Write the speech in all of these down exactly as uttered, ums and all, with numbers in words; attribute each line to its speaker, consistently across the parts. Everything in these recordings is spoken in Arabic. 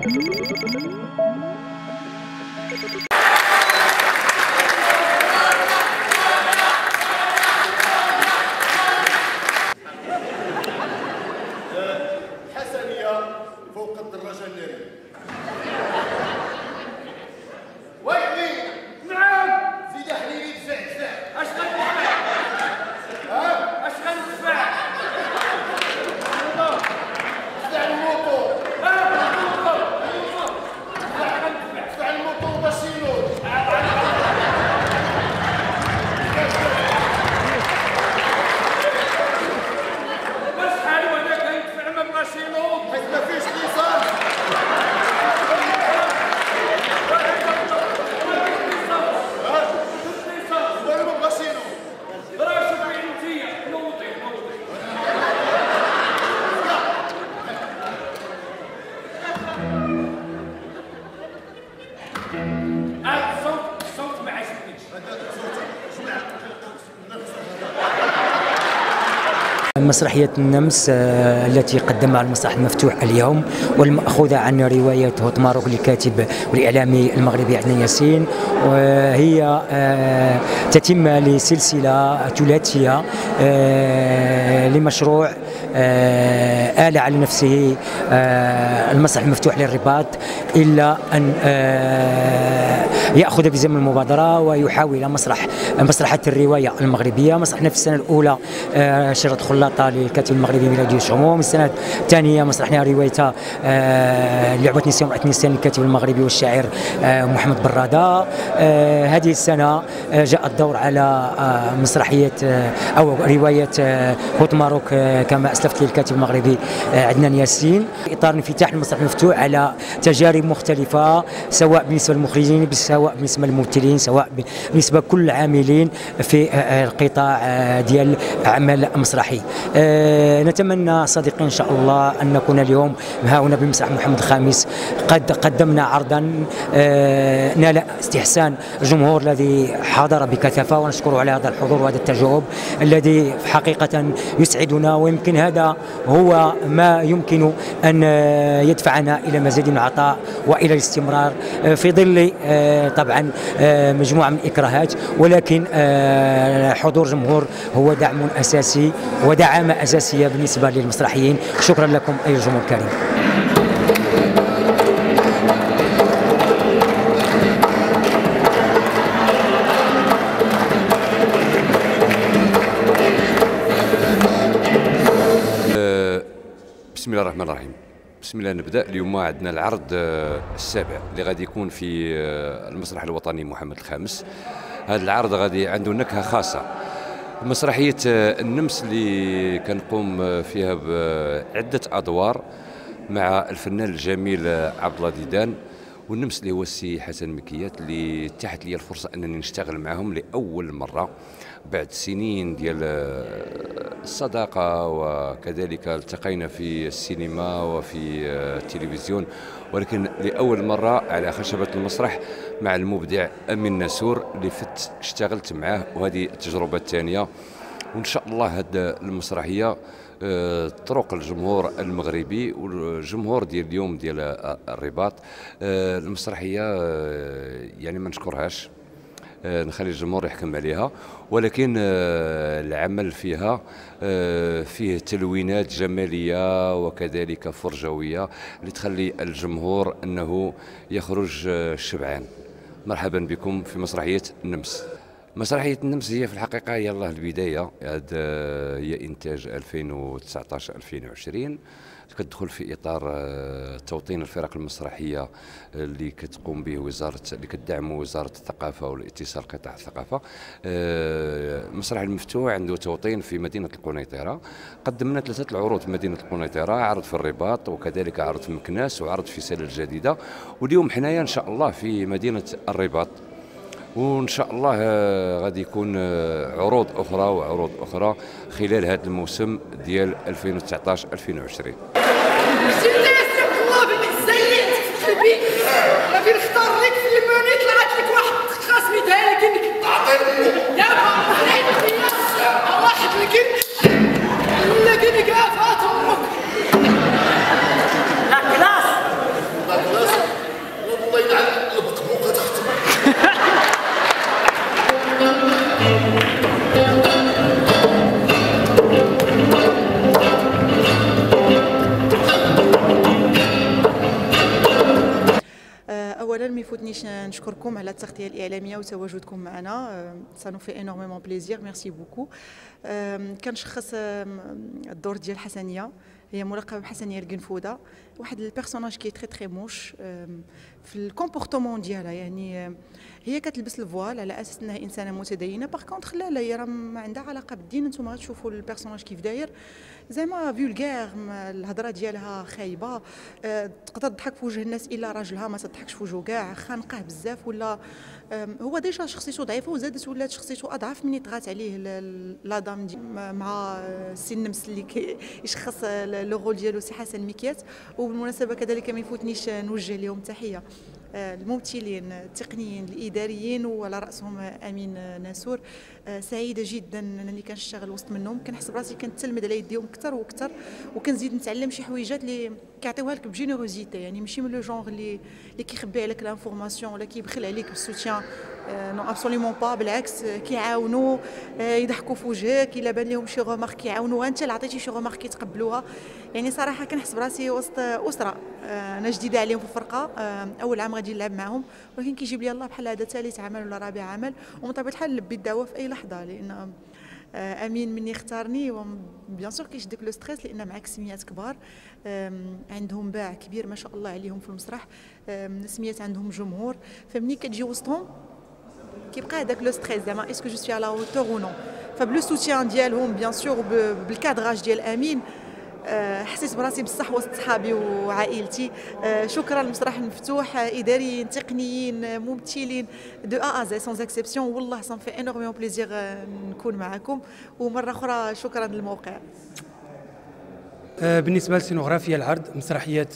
Speaker 1: حسنية فوق الدراجة النارية.
Speaker 2: ويلي نعم
Speaker 1: زيد حليلي دفع دفع.
Speaker 2: اش غندفع؟
Speaker 1: ها؟
Speaker 2: اش غندفع؟
Speaker 1: دفع الموطور.
Speaker 2: ها الموطور الموطور
Speaker 1: دفع دفع الموطور باش ينوض.
Speaker 2: وشحال وانا كندفع ما بغاش ينوض
Speaker 1: حيت ما فيش ليسانس. وانا ما بغاش ينوض.
Speaker 2: راه شوفي انتيا نوضي نوضي هاد الصوت الصوت ما عجبنيش.
Speaker 3: مسرحية النمس آه، التي قدمها المسرح المفتوح اليوم والمأخوذة عن رواية هوتماروك للكاتب والإعلامي المغربي عدنان ياسين، وهي آه، تتمة لسلسلة ثلاثية آه، لمشروع آه، آل على نفسه آه، المسرح المفتوح للرباط، إلا أن آه، يأخذ بزمام المبادرة ويحاول مسرح مسرحة الرواية المغربية. مسرحنا في السنة الأولى آه، شرط خلاطة للكاتب المغربي ميلادي شموم، السنة الثانية مسرحنا رواية آه، لعبة نسيان ومرأة نسيان للكاتب المغربي والشاعر آه، محمد برادة. آه، هذه السنة آه، جاء الدور على آه، مسرحية آه، أو رواية آه، هوتماروك آه، كما أسلفت للكاتب المغربي آه، عدنان ياسين، في إطار انفتاح المسرح المفتوح على تجارب مختلفة، سواء بالنسبة للمخرجين، سواء بالنسبة للممثلين، سواء بالنسبة لكل العاملين في آه، القطاع آه، ديال عمل مسرحي. آه، نتمنى صديقي إن شاء الله أن نكون اليوم ها هنا بمسرح محمد الخامس قد قدمنا عرضا آه، نال استحسان الجمهور الذي حضر بكثافة، ونشكره على هذا الحضور وهذا التجاوب الذي حقيقة يسعدنا، ويمكن هذا هو ما يمكن أن يدفعنا إلى مزيد من العطاء وإلى الاستمرار في ظل آه، طبعا آه، مجموعة من الإكراهات، ولكن آه، حضور جمهور هو دعم أساسي ودعامة أساسية بالنسبة للمسرحيين. شكرا لكم أيها الجمهور الكريم.
Speaker 4: بسم الله الرحمن الرحيم. بسم الله نبدا. اليوم عندنا العرض السابع اللي غادي يكون في المسرح الوطني محمد الخامس. هذا العرض غادي عنده نكهه خاصه. مسرحيه النمس اللي كنقوم فيها بعده ادوار مع الفنان الجميل عبد الله ديدان، والنمس اللي هو السي حسن مكيات اللي اتاحت لي الفرصه انني نشتغل معهم لاول مره بعد سنين ديال الصداقه، وكذلك التقينا في السينما وفي التلفزيون، ولكن لاول مره على خشبه المسرح مع المبدع امين ناسور اللي فت اشتغلت معاه، وهذه التجربه الثانيه. وان شاء الله هذه المسرحيه طرق الجمهور المغربي والجمهور ديال اليوم ديال الرباط. المسرحيه يعني ما نشكرهاش، نخلي الجمهور يحكم عليها، ولكن العمل فيها فيه تلوينات جماليه وكذلك فرجويه اللي تخلي الجمهور انه يخرج شبعان. مرحبا بكم في مسرحيه النمس. مسرحية النمس هي في الحقيقة يلا البداية، هي إنتاج ألفين وتسعطاش ألفين وعشرين، كتدخل في إطار توطين الفرق المسرحية اللي كتقوم به وزارة اللي كتدعم وزارة الثقافة والاتصال قطاع الثقافة. المسرح المفتوح عنده توطين في مدينة القنيطرة، قدمنا ثلاثة العروض في مدينة القنيطرة، عرض في الرباط وكذلك عرض في مكناس وعرض في سالة الجديدة، واليوم حنايا إن شاء الله في مدينة الرباط، وان شاء الله غادي يكون عروض اخرى وعروض اخرى خلال هذا الموسم ديال ألفين وتسعطاش ألفين وعشرين.
Speaker 5: الله بالزيت في قلبي غادي نختار لك فيلم ملي طلعت لك واحد خاصني داير لك تعطيني يا بابا واحد لكن لكن كافات امك لا كلاس
Speaker 6: يفوتنيش نشكركم على التغطيه الاعلاميه وتواجدكم معنا. سا نو في انورميمون بليزير، ميرسي بوكو. كنشخص الدور ديال حسنيه، هي ملقبه بحسنيه القنفوده، واحد البيرسوناج كي تري تري موش في الكومبورتمون ديالها. يعني هي كتلبس الفوال على اساس انها انسانه متدينه، باغ كونطخ لا لا، هي راه ما عندها علاقه بالدين. انتم غتشوفوا البيرسوناج كيف داير، زعما فولغير، الهضره ديالها خايبه، أه تقدر تضحك في وجه الناس الا راجلها ما تضحكش في وجهه كاع، خانقه بزاف. ولا هو ديجا شخصيته ضعيفه وزادت ولات شخصيته اضعف من طغات عليه لادام مع سي النمس اللي كيشخص لو رول ديالو سي حسن مكيات. وبالمناسبه كذلك ما يفوتنيش نوجه لهم تحيه الممثلين التقنيين الاداريين وعلى راسهم امين ناسور. سعيده جدا انني كنشتغل وسط منهم، كنحس براسي كنتلمذ على يديهم اكثر واكثر، وكنزيد نتعلم شي حويجات اللي كيعطيوها لك بجينيروزيتي. يعني ماشي من لو جونغ اللي اللي كيخبي عليك لانفورماسيون ولا كيبخل عليك بالسوتيان، نو ابسوليومون با، بالعكس كيعاونوا، يضحكوا في وجهك، الا بان لهم شي غومارك كيعاونوها، انت اللي عطيتي شي غومارك كيتقبلوها. يعني صراحه كنحس براسي وسط اسره. انا جديده عليهم في الفرقه، اول عام غادي نلعب معهم، ولكن كيجيب لي الله بحال هذا ثالث عمل ولا رابع عمل، ومن طبيعه الحال نلبي الدعوه في اي لحظه، لان امين مني اختارني بيان سور كيشدك لو ستريس، لان معاك سميات كبار عندهم باع كبير ما شاء الله عليهم في المسرح، سميات عندهم جمهور، فمني كتجي وسطهم كيبقى هذاك لو ستريس، زعما اسكو جو سوي على هوتور او نو. فبلو سوتيان ديالهم بيان سور بالكادراج ديال امين، حسيت براسي بصح وسط صحابي وعائلتي. شكرا للمسرح المفتوح، اداريين تقنيين ممثلين دو ا ازي سون اكسبسيون، والله صان في انورميون بليزير نكون معكم. ومره اخرى شكرا للموقع.
Speaker 7: بالنسبة لسينوغرافيا العرض، مسرحية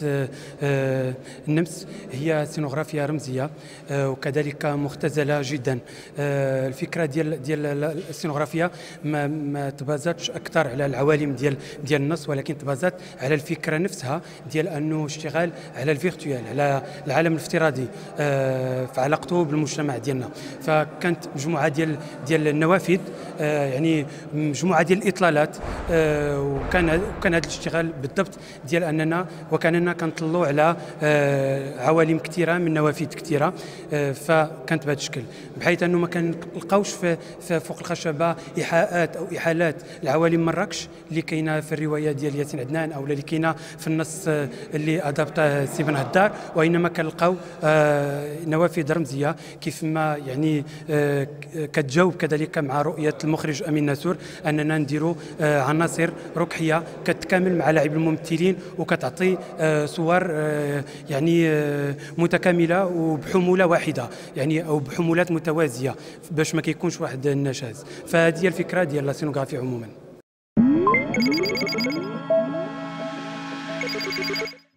Speaker 7: النمس هي سينوغرافيا رمزية وكذلك مختزلة جدا. الفكرة ديال ديال السينوغرافيا ما, ما تبازاتش أكثر على العوالم ديال ديال النص، ولكن تبازات على الفكرة نفسها ديال أنه اشتغال على الفيرتوال، على العالم الافتراضي في علاقته بالمجتمع ديالنا. فكانت مجموعة ديال ديال النوافذ، يعني مجموعة ديال الإطلالات، وكان وكان هذا الاشتغال بالضبط ديال اننا وكاننا كنطلوا على عوالم كثيره من نوافذ كثيره، فكانت بهذا الشكل، بحيث انه ما كنلقاوش في فوق الخشبه ايحاءات او احالات لعوالم مراكش اللي كاينه في الروايه ديال ياسين عدنان او اللي كاينه في النص اللي ادابته سي بن هدار، وانما كنلقاو نوافذ رمزيه كيف ما يعني كتجاوب كذلك مع رؤيه المخرج امين ناسور اننا نديروا عناصر ركحيه كتكامل مع لاعب الممثلين وكتعطي صور يعني متكامله وبحموله واحده، يعني او بحمولات متوازيه باش ما كيكونش واحد النشاز. فهذه هي الفكره ديال لا سينوغرافي عموما.